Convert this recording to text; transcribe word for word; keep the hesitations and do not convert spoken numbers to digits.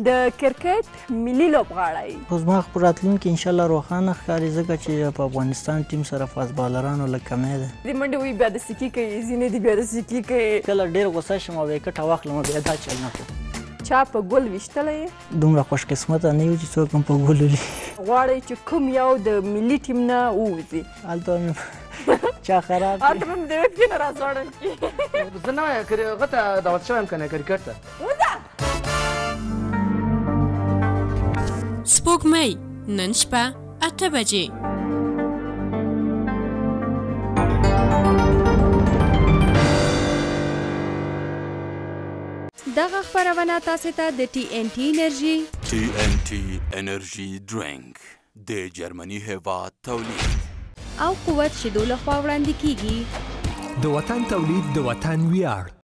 د کرکټ ملي لوبغاړی خو زما خو راتلونکي انشاءالله روښانه ښکاري ځکه چې په افغانستان ټیم سره فاست بالرانو لږ کمی ده د منډې وایي بیا د سکي کوي ځینې دي بیا د سکي کوي کله ډېر غوسه شم او ویکټه واخلم بیا دا چل نه کوم چا په ګل ویشتلی یې دومره خوش قسمته نه یو چې څوک هم په ګل ولي غواړئ چې کوم یو د ملي ټیم نه ووځي هلته مې چا خراب هلته به مې د یوه کې نه راځوړل کړي زه نه وایم هغه ته دعوت شوی یم که نه کرکټ ته سپوږمۍ نن شپه اته بجې دغه خپرونه تاسو ته د ټي ان ټي انرژي ټي ان ټي انرژي ډرینک د جرمني هیواد تولید او قوت شیدو لخوا وړاندې کیږي د وطن تولید د وطن ویاړ